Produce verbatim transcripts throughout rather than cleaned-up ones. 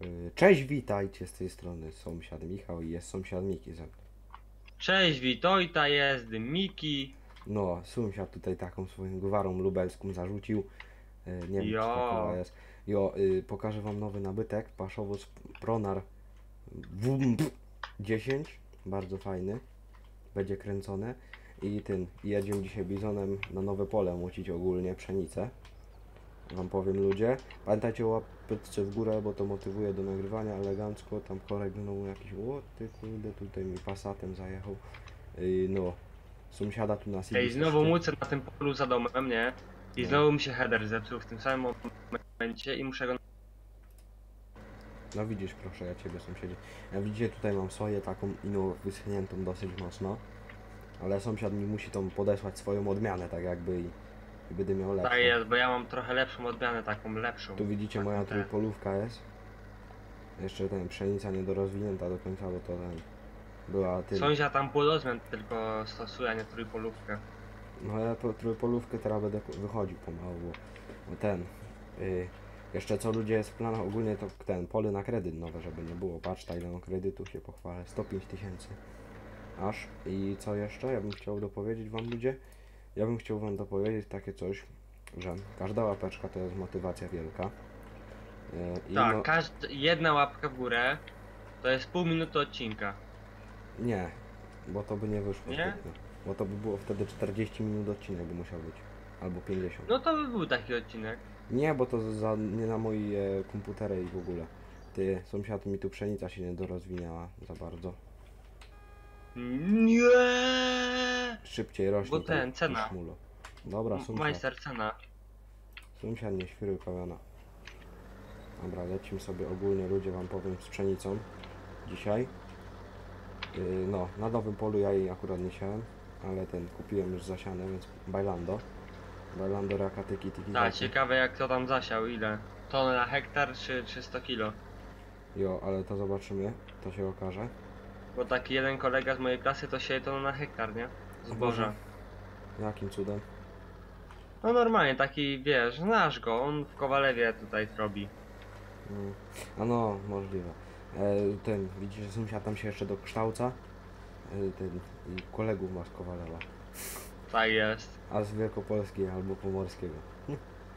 Y, Cześć, witajcie z tej strony sąsiad Michał i jest sąsiad Miki ze mną. Cześć, Witojta, jest Miki. No, sąsiad tutaj taką swoją gwarą lubelską zarzucił. Y, Nie wiem, czy takowa Jo. jest. Jo, y, pokażę wam nowy nabytek. Paszowóz Pronar W M P dziesięć. Bardzo fajny. Będzie kręcony. I ten, jedziemy dzisiaj bizonem na nowe pole młocić ogólnie pszenicę. Wam powiem, ludzie. Pamiętajcie o łapeczce w górę, bo to motywuje do nagrywania elegancko. Tam korek znowu jakiś, o ty kurde, tutaj mi Passatem zajechał. Yy, no, sąsiada tu nas Ej, znowu mucę na tym polu za domem, nie? I No. znowu mi się header zepsuł w tym samym momencie i muszę go... No widzisz, proszę, ja ciebie sąsiedzie. Ja widzicie, tutaj mam soję taką ino wyschniętą dosyć mocno. Ale sąsiad mi musi tą podesłać swoją odmianę, tak jakby i, i będę miał lepszą. Tak jest, bo ja mam trochę lepszą odmianę, taką lepszą. Tu widzicie, Taką moja te- trójpolówka jest. Jeszcze ten pszenica niedorozwinięta do końca, bo to ten była tym. Sąsiad tam płodozmian tylko stosuje, a nie trójpolówkę. No ja po trójpolówkę teraz będę wychodził pomału, bo, bo ten. Yy, jeszcze co ludzie jest w planach ogólnie to ten pole na kredyt nowe, żeby nie było. Patrz, ile mam kredytu, się pochwalę. sto pięć tysięcy. Aż. I co jeszcze? Ja bym chciał dopowiedzieć wam, ludzie. Ja bym chciał wam dopowiedzieć takie coś, że każda łapeczka to jest motywacja wielka. Yy, i Tak, no, każda, jedna łapka w górę to jest pół minuty odcinka. nie, bo to by nie wyszło Nie? zbytnio. Bo to by było wtedy czterdzieści minut odcinek by musiał być. Albo pięćdziesiąt. No to by był taki odcinek. Nie, bo to za, nie na moje e, komputery i w ogóle. Ty, sąsiad, mi tu pszenica się nie dorozwinęła za bardzo. Nie. Szybciej rośnie. Bo tam ten, cena. szmulo. Dobra, sąsiad. Majster cena. Sąsiad, nie świruj pełna. Dobra, lecimy sobie ogólnie, ludzie, wam powiem, z pszenicą. Dzisiaj. Yy, no, na nowym polu ja jej akurat nie siałem, ale ten kupiłem już zasiane, więc Bailando. Bailando Raka Tiki Tiki. Tak, Taki. ciekawe jak to tam zasiał, ile? Tonę na hektar czy trzysta kilo? Jo, ale to zobaczymy, to się okaże. Bo taki jeden kolega z mojej klasy to sieje tonę na hektar, nie? Zboża. Jakim cudem? No normalnie, taki wiesz, znasz go, on w Kowalewie tutaj robi. Mm. A no, możliwe. E, ten, widzisz, że sąsiad tam się jeszcze dokształca. E, ten, i kolegów ma z Kowalewa. Tak jest. A z Wielkopolskiego albo Pomorskiego. Hm.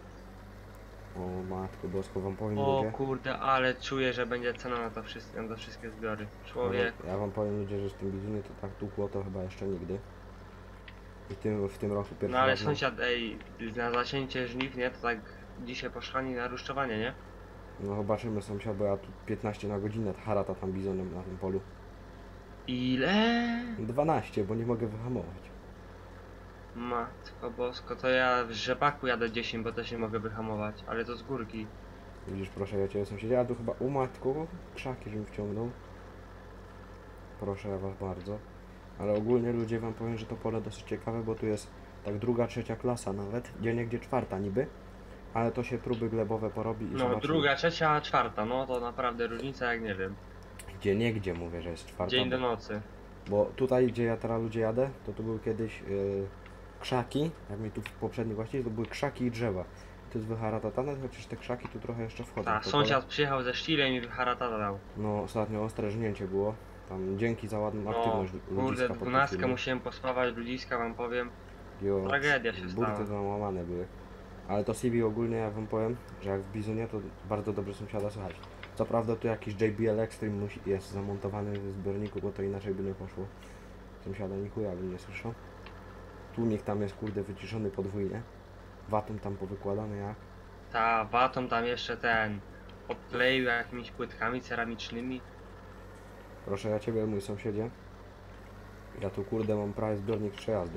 O matko bosko, wam powiem, O ludzie. kurde, ale czuję, że będzie cena na to wszystko, na te wszystkie zbiory. Człowiek. Ja wam powiem, ludzie, że z tym bizunie to tak tłukło to chyba jeszcze nigdy. I tym, w tym roku pierwszy No ale raz na- sąsiad, ej, na zasięcie żniw, nie? To tak dzisiaj poszłani na rusztowanie, nie? No zobaczymy, sąsiad, bo ja tu piętnaście na godzinę harata tam bizonem na tym polu. Ile? dwanaście, bo nie mogę wyhamować. Matko bosko, to ja w rzepaku jadę dziesięć, bo też nie mogę wyhamować, ale to z górki. Widzisz, proszę, ja cię sąsiedzie, ja tu chyba u matku krzaki, żebym wciągnął. Proszę ja was bardzo. Ale ogólnie, ludzie, wam powiem, że to pole dosyć ciekawe, bo tu jest tak druga, trzecia klasa nawet, gdzie niegdzie czwarta niby. Ale to się próby glebowe porobi i No zobaczymy. druga, trzecia, czwarta, no to naprawdę różnica jak nie wiem. Gdzie niegdzie mówię, że jest czwarta. Dzień do bo, nocy. bo tutaj, gdzie ja teraz, ludzie, jadę, to tu były kiedyś yy, krzaki, jak mi tu w poprzednich właściwie, to były krzaki i drzewa. To jest wyharatatane, chociaż te krzaki tu trochę jeszcze wchodzą. Tak, w to sąsiad przyjechał ze sztilem i harata dał. pole. No, ostatnio ostre żnięcie było. Tam dzięki za ładną No, aktywność kurde, ludziska pod dwunastkę filmem. musiałem pospawać, ludziska wam powiem. Jo, Tragedia się burty stała. załamane były. Ale to C B ogólnie, ja wam powiem, że jak w Bizunie to bardzo dobrze sąsiada słychać. Co prawda tu jakiś J B L Extreme musi, jest zamontowany w zbiorniku, bo to inaczej by nie poszło. Sąsiada ni chuja bym nie słyszał. Tłumik tam jest kurde wyciszony podwójnie. Watum tam powykładany jak. Ta watą tam jeszcze ten odkleił jakimiś płytkami ceramicznymi. Proszę ja ciebie, mój sąsiedzie. Ja tu kurde mam prawie zbiornik przejazdu.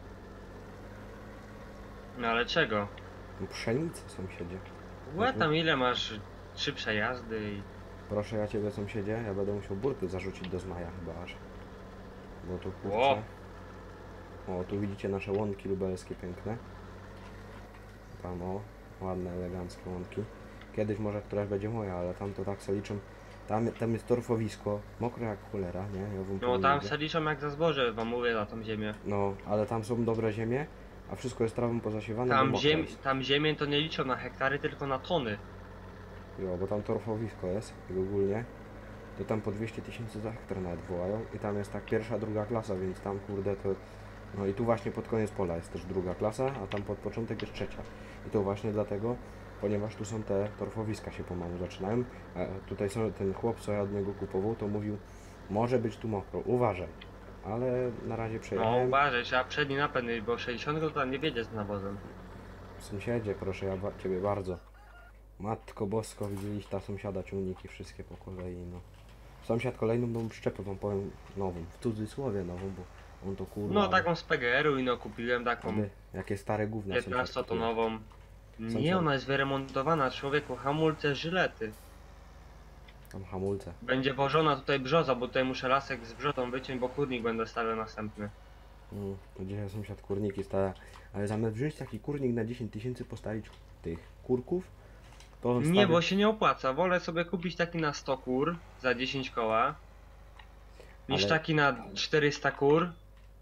No ale czego? No, pszenicę sąsiedzie. Łe tam ile masz? Trzy przejazdy i... Proszę ja ciebie, sąsiedzie, ja będę musiał burty zarzucić do zmaja chyba aż. Bo tu kurczę. Ło. O, tu widzicie nasze łąki lubelskie piękne. Tam o, ładne, eleganckie łąki. Kiedyś może któraś będzie moja, ale tam to tak se liczę. Tam, tam jest torfowisko, mokre jak cholera, nie? Ja wam No powiem, tam ludzie. se liczą jak za zboże, wam mówię na tą ziemię. No, ale tam są dobre ziemie, a wszystko jest trawą pozasiewane. bo Tam, mokre ziem, jest. tam ziemię to nie liczą na hektary, tylko na tony. Jo, bo tam torfowisko jest i ogólnie to tam po dwieście tysięcy za hektar nawet wołają i tam jest tak pierwsza, druga klasa, więc tam kurde to... No i tu właśnie pod koniec pola jest też druga klasa, a tam pod początek jest trzecia. I to właśnie dlatego, ponieważ tu są te torfowiska się pomału zaczynają. A tutaj są, ten chłop, co ja od niego kupował, to mówił, może być tu mokro, uważaj. Ale na razie No przejechałem. uważaj, trzeba przedni napęd mieć, bo sześćdziesiąt to tam nie wiedzie z nawozem. Sąsiedzie, proszę ja ba ciebie bardzo. Matko bosko, widzieliście ta sąsiada ciągniki wszystkie po kolei, no. Sąsiad kolejną tą przyczepę wam powiem nową, w cudzysłowie nową, bo on to kurwa... No taką z P G R-u i no kupiłem taką aby, jakie stare gówna sąsiad kupuje. piętnastotonową. Nie, Sąsiad- ona jest wyremontowana, człowieku, hamulce, żylety. Tam hamulce. Będzie wożona tutaj brzoza, bo tutaj muszę lasek z brzozą wyciąć, bo kurnik będę stawiał następny. Mm, to dzisiaj sąsiad kurniki stawia, ale zamiast wziąć taki kurnik na dziesięć tysięcy postawić tych kurków, to on Nie, stawia... bo się nie opłaca. Wolę sobie kupić taki na sto kur za dziesięć koła, niż Ale- taki na czterysta kur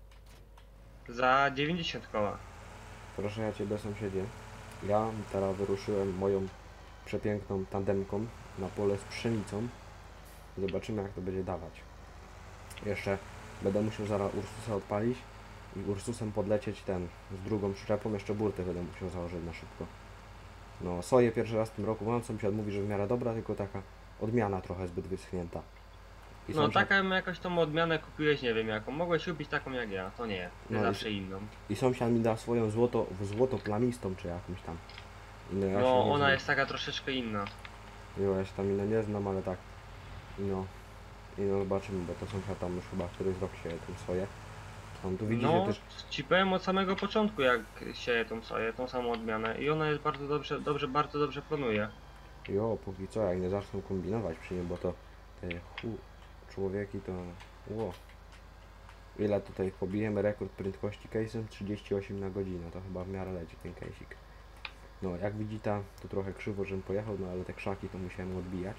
za dziewięćdziesiąt koła. Proszę ja ciebie sąsiedzie, ja teraz wyruszyłem moją przepiękną tandemką na pole z pszenicą. Zobaczymy jak to będzie dawać. Jeszcze będę musiał zaraz Ursusa odpalić i Ursusem podlecieć ten z drugą przyczepą, jeszcze burtę będę musiał założyć na szybko. No soję pierwszy raz w tym roku mam, sąsiad mówi, że w miarę dobra, tylko taka odmiana trochę zbyt wyschnięta. I No sąsiad- taką jakoś tą odmianę kupiłeś, nie wiem jaką. Mogłeś kupić taką jak ja, to nie. Ty No i- zawsze inną. I sąsiad mi da swoją złoto, złoto plamistą czy jakąś tam. I no, ja się nie No ona znam. jest taka troszeczkę inna. Jo, ja się tam inne nie znam, ale tak. I no. I no zobaczymy, bo to sąsiad tam już chyba któryś rok sieje tym soję. Tam tu widzicie No, też. ci powiem od samego początku jak sieję tą soję, tą samą odmianę i ona jest bardzo dobrze, dobrze, bardzo dobrze planuje. Jo, póki co, jak nie zaczną kombinować przy nim, bo to te chu człowieki to. Ło. Ile tutaj pobijemy rekord prędkości case'em? trzydzieści osiem na godzinę, to chyba w miarę leci ten case'ik. No, jak widzicie, to trochę krzywo, żebym pojechał, no ale te krzaki to musiałem odbijać.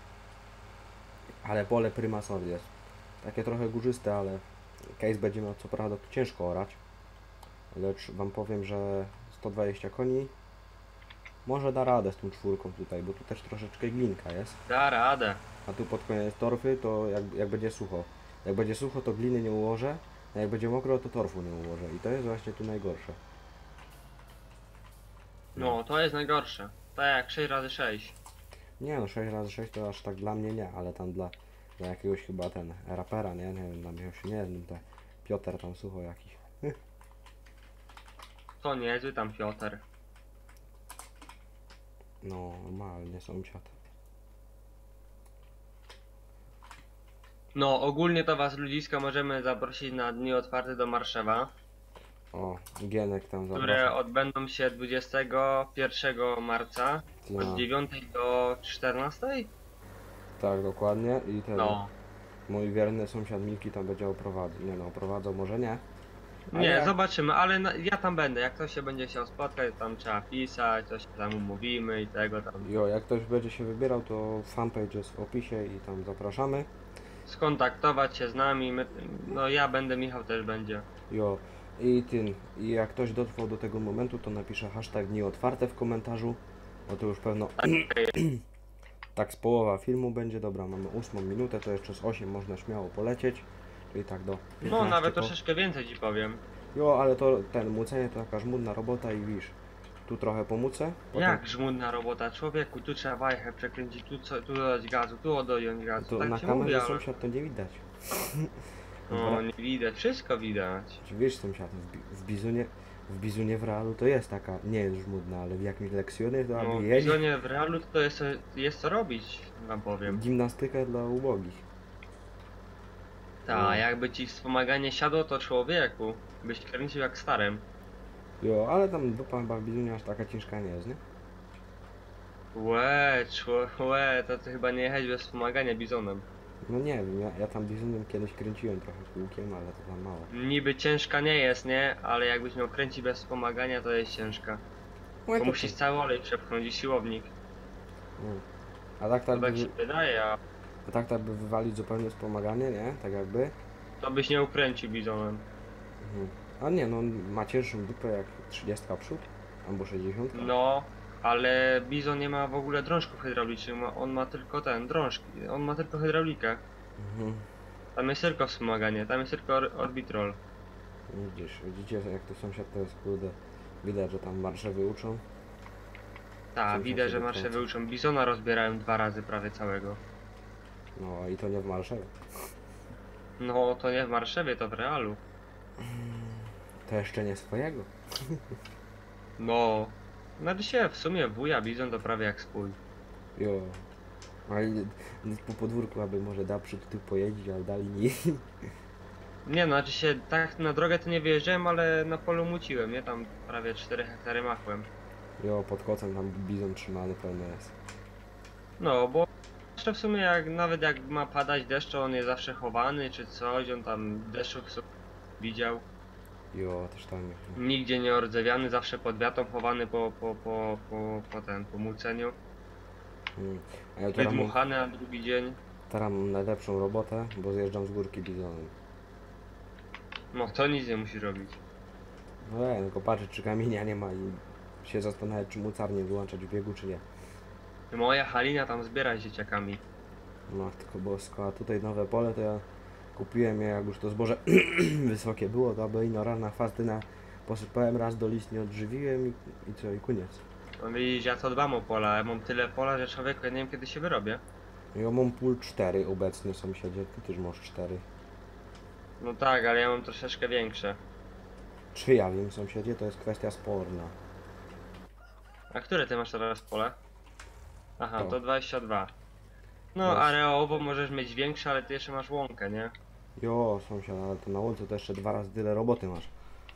Ale pole prymasor jest. Takie trochę górzyste, ale case będzie miał co prawda tu ciężko orać. Lecz wam powiem, że sto dwadzieścia koni może da radę z tą czwórką tutaj, bo tu też troszeczkę glinka jest. Da radę. A tu pod koniec torfy to jak, jak będzie sucho. Jak będzie sucho to gliny nie ułożę, a jak będzie mokro to torfu nie ułożę. I to jest właśnie tu najgorsze. No, to jest najgorsze. Tak jak sześć razy sześć. Nie no, sześć razy sześć to aż tak dla mnie nie, ale tam dla, dla jakiegoś chyba ten rapera, nie? Nie wiem, tam ja się nie znam, to Piotr tam sucho jakiś. To niezły tam Piotr. No, normalnie sąsiad. No, ogólnie to was ludziska możemy zaprosić na dni otwarte do Marszewa, O, Gienek tam które zapraszam. odbędą się dwudziestego pierwszego marca No, od dziewiątej do czternastej? tak, dokładnie. I ten No. mój wierny sąsiad Milki tam będzie oprowadzał. Nie no, oprowadzał może nie. Ale Nie, jak- zobaczymy, ale na, ja tam będę. Jak ktoś się będzie chciał spotkać, tam trzeba pisać, coś tam umówimy i tego tam. Jo, jak ktoś będzie się wybierał, to fanpage jest w opisie i tam zapraszamy. Skontaktować się z nami. My, no ja będę, Michał też będzie. Jo, i tym, i jak ktoś dotrwał do tego momentu, to napisze hashtag dni otwarte w komentarzu. Bo to już pewno tak z połowa filmu będzie. Dobra, mamy ósmą minutę, to jeszcze z osiem można śmiało polecieć. Czyli tak do No piętnaście nawet po... troszeczkę więcej ci powiem. Jo, ale to ten mucenie to jakaś żmudna robota i wiesz, tu trochę pomucę. potem- Jak żmudna robota, człowieku, tu trzeba wajchę przekręcić, tu, co, tu dodać gazu, tu odjąć gazu. To tak na się kamerze mówi, ale... sąsiad to nie widać. No nie widać, wszystko widać. Czy wiesz sąsiad, w, bi- w bizunie, w bizunie w realu to jest taka, nie jest żmudna, ale w jakimś lekcjonie to No aby w jeść bizonie w realu to jest, jest co robić, wam powiem. gimnastykę dla ubogich. Ta, No. jakby ci wspomaganie siadło, to człowieku, byś kręcił jak starym. Jo, ale tam dupa chyba w bizunie aż taka ciężka nie jest, nie? Łe, czło, łe, to ty chyba nie jechać bez wspomagania bizonem. No nie wiem, ja, ja tam bizunem kiedyś kręciłem trochę kółkiem, ale to tam mało. Niby ciężka nie jest, nie? Ale jakbyś miał kręcić bez wspomagania, to jest ciężka. Bo musisz cały olej przepchnąć i siłownik. No. A tak To tak, by, tak się wydaje, a a tak tak by wywalić zupełnie wspomaganie, nie? Tak jakby. to byś nie ukręcił bizonem. Mhm. A nie, no on ma cięższą dupę jak trzydziestka przód, albo sześćdziesiąt. No, Ale Bizon nie ma w ogóle drążków hydraulicznych, ma, on ma tylko ten, drążki, on ma tylko hydraulikę. Mhm. Tam jest tylko wspomaganie, tam jest tylko or orbitrol. Widzisz, widzicie jak to sąsiad to jest kurde. Widać, że tam marsze wyuczą. Tak, Sąsiad widać, że sobie marsze kręci. wyuczą. Bizona rozbierałem dwa razy prawie całego. No i to nie w Marszewie. No to nie w Marszewie, to w realu. To jeszcze nie swojego. No, znaczy się w sumie wuja Bizon to prawie jak spój. Jo. Ale po podwórku aby może da przód tu pojeździć, ale dali nie. Nie no, znaczy się tak na drogę to nie wyjeżdżałem, ale na polu muciłem, nie? Tam prawie cztery hektary machłem. Jo, pod kocem tam bizon trzymany pełno jest. No, bo jeszcze w sumie jak nawet jak ma padać deszcz, to on jest zawsze chowany czy coś, on tam deszczu w sumie widział. Jo, też tam jest. Nigdzie nie ordzewiany, zawsze pod wiatą chowany po, po, po, po, po ten, po muceniu. Mm. A ja teraz mam, Wydmuchany na drugi dzień. teraz mam najlepszą robotę, bo zjeżdżam z górki bizonem. No to nic nie musi robić. No ja, tylko patrzę czy kamienia nie ma i się zastanawiać czy mucarnię wyłączać w biegu czy nie. Moja Halina tam zbiera z dzieciakami. Matko bosko, a tutaj nowe pole to ja kupiłem je jak już to zboże wysokie było, to aby ino rana fastyna posypałem raz do list nie odżywiłem i, i co i koniec. No widzisz, ja to dbam o pola, ja mam tyle pola, że człowieku, ja nie wiem kiedy się wyrobię. Ja mam pól cztery obecnie sąsiedzie, ty też masz cztery. No tak, ale ja mam troszeczkę większe. Czy ja wiem sąsiedzie, to jest kwestia sporna. A które ty masz teraz pole? Aha, To. to dwadzieścia dwa. No, Weź. areowo możesz mieć większe, ale ty jeszcze masz łąkę, nie? Jo sąsiad, ale to na łące to jeszcze dwa razy tyle roboty masz.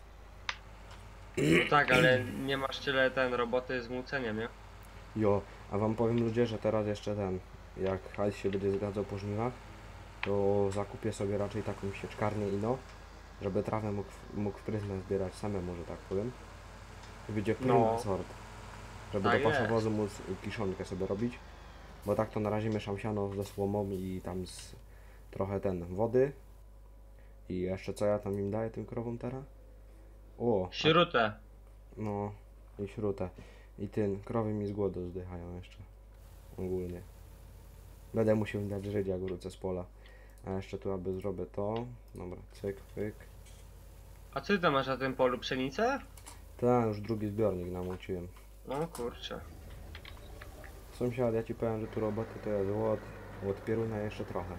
No tak, ale nie masz tyle ten roboty z młóceniem, nie? Jo, a wam powiem ludzie, że teraz jeszcze ten, jak hajs się będzie zgadzał po żniwach, to zakupię sobie raczej taką sieczkarnię ino, żeby trawę mógł, mógł w pryzmę zbierać samemu, że tak powiem. I będzie prima No. sort. Żeby Tak do jest. paszowozu móc kiszonkę sobie robić. Bo tak to na razie mieszam siano ze słomą i tam z trochę ten wody. I jeszcze co ja tam im daję tym krowom teraz? O, a, Śrutę. no i śrutę. I ten, krowy mi z głodu zdychają jeszcze. Ogólnie. Będę musiał im dać żyć jak wrócę z pola. A jeszcze tu aby zrobię to. Dobra, cyk, pyk. A co ty tam masz na tym polu? Pszenicę? Tak, już drugi zbiornik namuciłem. No kurczę. Sąsiad, ja ci powiem, że tu roboty to jest łot, łot pieruna jeszcze trochę.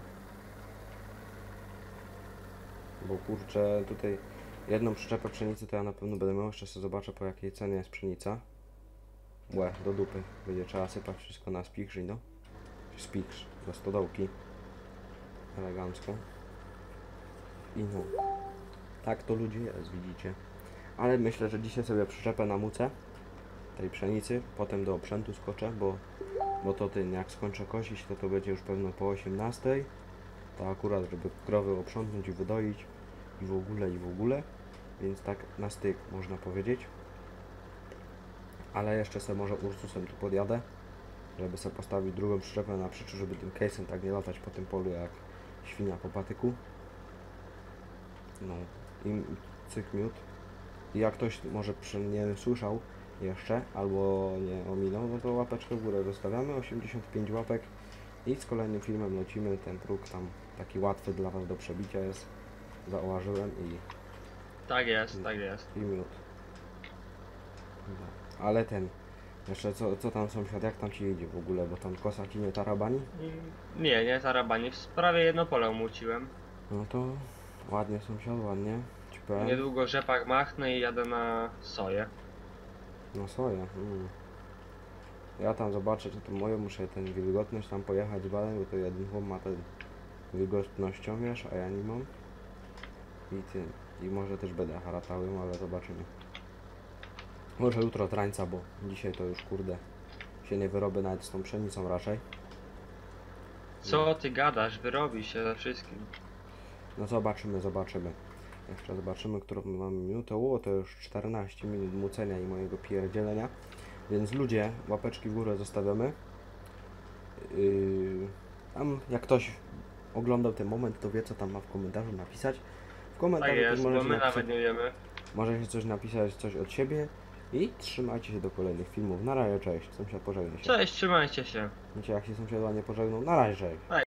Bo kurczę, tutaj jedną przyczepę pszenicy to ja na pewno będę miał, jeszcze sobie zobaczę po jakiej cenie jest pszenica. Łe, do dupy. Będzie trzeba sypać wszystko na spichrz, no. Spichrz, do stodołki. Elegancko. I no. Tak to ludzie jest, widzicie. Ale myślę, że dzisiaj sobie przyczepę na mucę tej pszenicy, potem do oprzętu skoczę, bo, bo to ten, jak skończę kosić, to to będzie już pewno po osiemnastej. To akurat, żeby krowy oprzątnąć i wydoić i w ogóle, i w ogóle. Więc tak na styk można powiedzieć. Ale jeszcze sobie może Ursusem tu podjadę, żeby sobie postawić drugą przyczepę na przyczu, żeby tym case'em tak nie latać po tym polu jak świnia po patyku. No i cyk miód. I jak ktoś może przy, nie słyszał jeszcze, albo nie ominął, no to łapeczkę w górę zostawiamy, osiemdziesiąt pięć łapek i z kolejnym filmem lecimy, ten próg tam taki łatwy dla Was do przebicia jest, zauważyłem i, Tak jest, tak jest. i miód. No. Ale ten, jeszcze co, co tam sąsiad, jak tam Ci idzie w ogóle, bo tam kosa Ci nie tarabani? I- Nie, nie tarabanie, w prawie jedno pole umuciłem. No to ładnie sąsiad, ładnie, Ci powiem. Niedługo rzepak machnę i jadę na soję. No soja. Mm. Ja tam zobaczę, czy to moje muszę ten wilgotność tam pojechać z balem, bo to jeden chłop ma ten wilgotnościomierz, a ja nie mam. I ty. I może też będę haratałem, ale zobaczymy. Może jutro trańca, bo dzisiaj to już kurde się nie wyrobię nawet z tą pszenicą raczej. Co ty gadasz? Wyrobi się ze wszystkim. No zobaczymy, zobaczymy. Jeszcze zobaczymy, którą my mamy minutę. O, to już czternaście minut mucenia i mojego pierdzielenia. Więc ludzie, łapeczki w górę zostawiamy. Yy, tam jak ktoś oglądał ten moment, to wie co tam ma w komentarzu napisać. W Tak komentarzu jest, też bo możecie my napisać, nawet nie wiemy. możecie coś napisać, coś od siebie. I trzymajcie się do kolejnych filmów. Na razie, cześć. Sąsiad pożegnaj się. Cześć, trzymajcie się. Wiecie, jak się sąsiad ładnie pożegnał? Na razie, cześć.